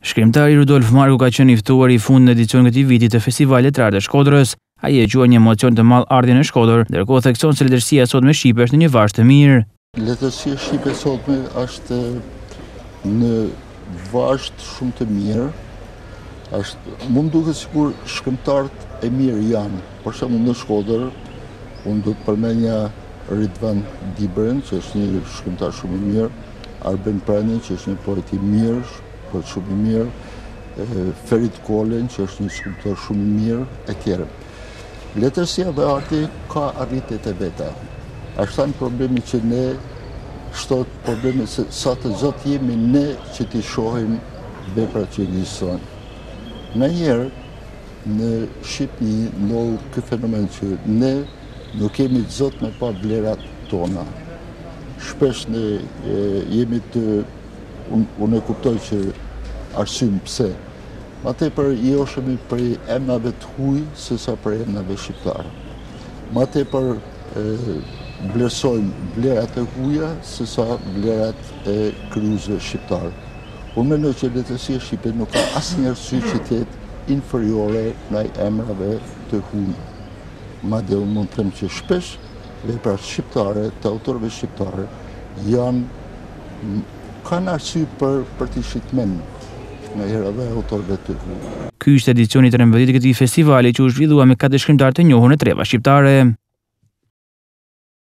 Shkrimtari Rudolf Marku ka qenë i ftuar i fundit në edicionin e këtij viti të Festivalit Letrar të Shkodrës. Ai e quajë një emocion të madh ardhin në Shkodër, ndërkohë thekson se letërsia sot me shqipe është në një varg të mirë. Letërsia shqipe sotme është në varg shumë të mirë. Mu më duket sikur shkrimtarët e mirë janë. Për shembull në Shkodër, unë do të përmendja Ridvan Dibren, që është një shkrimtar shumë i mirë, Arben Prani, që është një poet i mirë, shumë i mirë, Ferit Kolen, që është një shkrimtar shumë i mirë, e tjerë. Letërsia dhe arti ka arritet e veta. Është tanë problemi që ne, shtot problemi se sa të zot jemi ne që t'i shohim veprat që ekzistojnë. Nganjëherë, në Shqipëri ndodh ky fenomen që ne nuk kemi zot me pa vlerat tona. Shpesh ne jemi të unë e kuptoj që arsym pse. Ma tepër joshemi prej emrave të huaj sesa prej emrave shqiptare. Ma tepër vlerësojmë vlerat e huaja sesa vlerat e kryesve shqiptar. Unë mendoj që letërsia shqipe nuk ka asnjë arsye që të jetë inferiore ndaj emrave të huaj. Madje unë mund të them që shpesh veprat shqiptare të autorëve shqiptarë kanë arsye për të shitmen nga hera dhe autorëve të huaj. Ky ishte edicioni 13 i këtij festivali që u zhvillua me 4 shkrimtarë të njohur në treva shqiptare.